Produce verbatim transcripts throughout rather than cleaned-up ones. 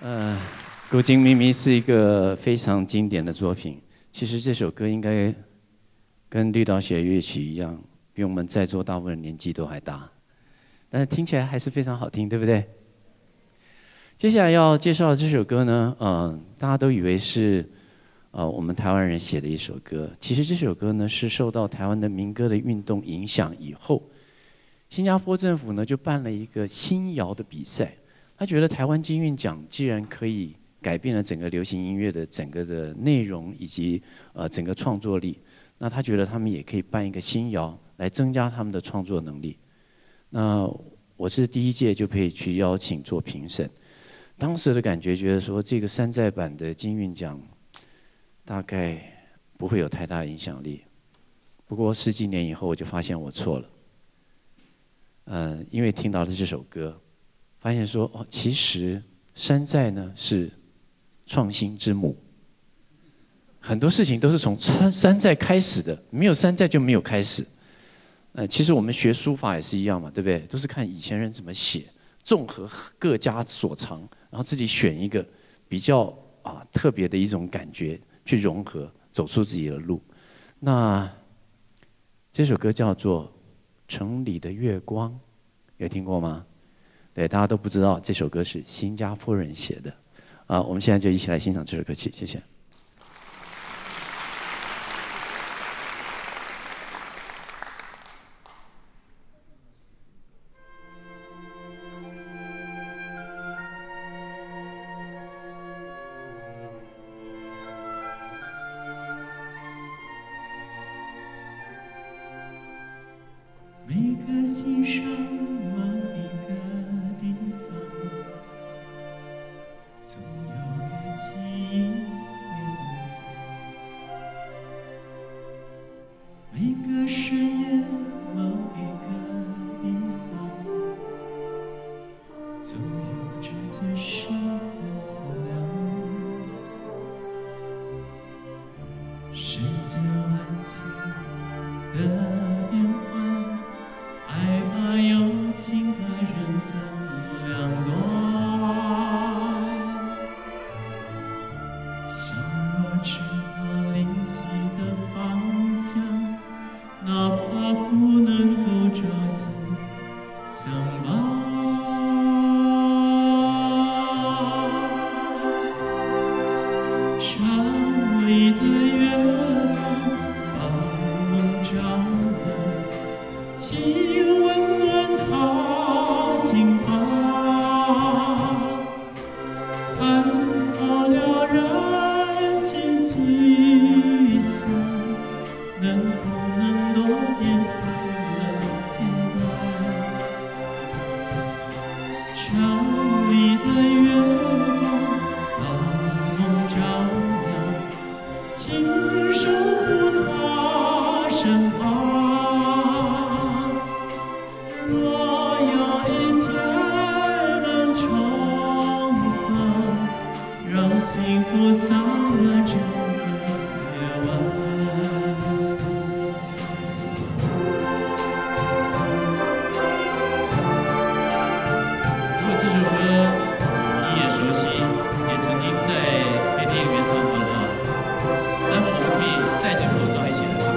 呃，古今秘密是一个非常经典的作品。其实这首歌应该跟绿岛写乐曲一样，比我们在座大部分人年纪都还大，但是听起来还是非常好听，对不对？接下来要介绍的这首歌呢，嗯、呃，大家都以为是呃我们台湾人写的一首歌，其实这首歌呢是受到台湾的民歌的运动影响以后，新加坡政府呢就办了一个新谣的比赛。他觉得台湾金韵奖既然可以改变了整个流行音乐的整个的内容以及呃整个创作力，那他觉得他们也可以办一个新谣来增加他们的创作能力。那我是第一届就可以去邀请做评审，当时的感觉觉得说这个山寨版的金韵奖大概不会有太大的影响力。不过十几年以后我就发现我错了，呃，因为听到了这首歌。发现说哦，其实山寨呢是创新之母，很多事情都是从山山寨开始的，没有山寨就没有开始。呃，其实我们学书法也是一样嘛，对不对？都是看以前人怎么写，综合各家所长，然后自己选一个比较啊特别的一种感觉去融合，走出自己的路。那这首歌叫做《城里的月光》，有听过吗？对，大家都不知道这首歌是新加坡人写的，啊，我们现在就一起来欣赏这首歌曲，谢谢。 每个心上某一个地方，总有个记忆会不散。每个深夜某一个地方，总有着最深的思量。世间万千的变幻，爱把有情的人分两端，心若知道灵犀的方向，哪怕不能够朝夕相伴。城里的月光把梦照亮，请温暖他心房，看透了人间聚散，能不能多点快乐片段？城里的月光把梦照亮，请守护他身旁。若有一天能重逢，让幸福洒满整个夜晚。如果这首歌你也熟悉，也曾经在 K T V 里面唱过的话，待会我们可以戴着口罩一起来唱。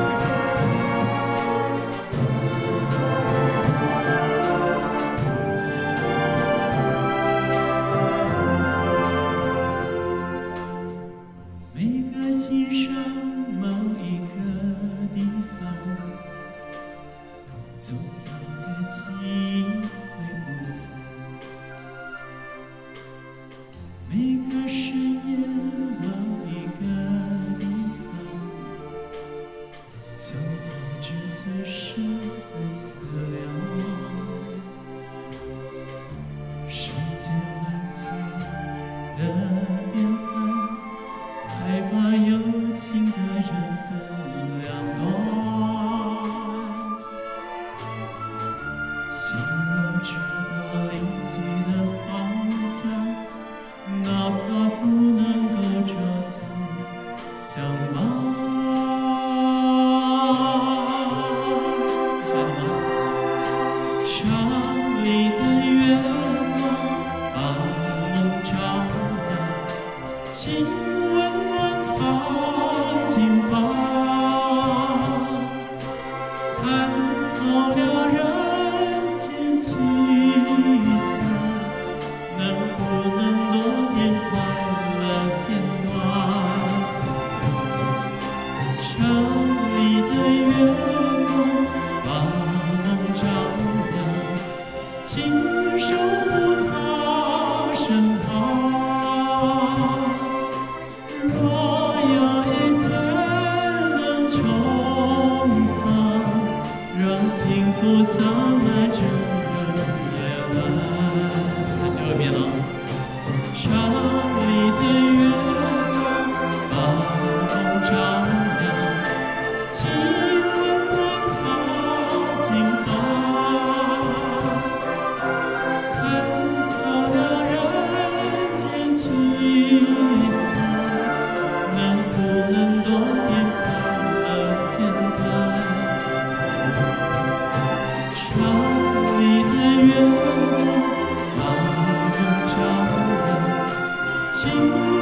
每个心上某一个地方，总有个记忆会不散。每个深夜某一个地方，总有着最深的思量。世间万千的变幻，爱把有情的人分两端。心若知道灵犀的方向，哪怕请温暖他心吧，看透了人间聚散，能不能多点快乐片段？城里的月光把梦照亮，请守护他身旁。若有一天能重逢，让幸福洒满整个夜晚。那最后一遍了。城里的月光把梦照亮，请温暖他心房。看透了人间聚散，能不能多点快乐片段？城里的月光把梦照亮，请